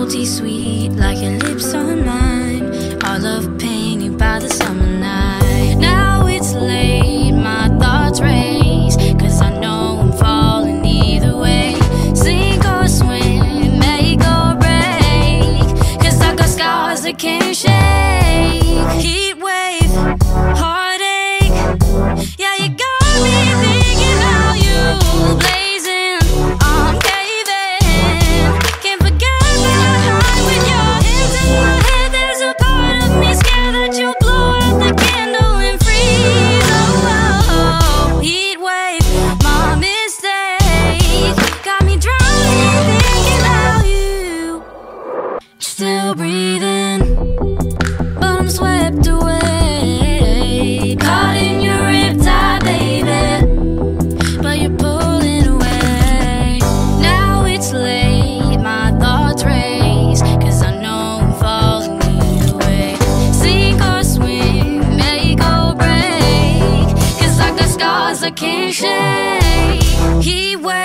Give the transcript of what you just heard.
salty sweet like your lips on mine. Our love painted by the summer night. Now it's late, my thoughts race, cause I know I'm falling either way. Sink or swim, make or break, cause I got scars that can't shake. Heat wave, heartache, yeah, you got me thinking about you. Blazing, I'm caving, can't forget that high with your hands in my head. There's a part of me scared that you'll blow out the candle and freeze. Oh, oh, oh. Heat wave, my mistake, got me drowning thinking about you. Still breathing, but I'm swept away, caught in your riptide, baby, but you're pulling away. Now it's late, my thoughts race, cause I know I'm falling either way. Sink or swim, make or break, cause I got scars I can't shake. Heat wave,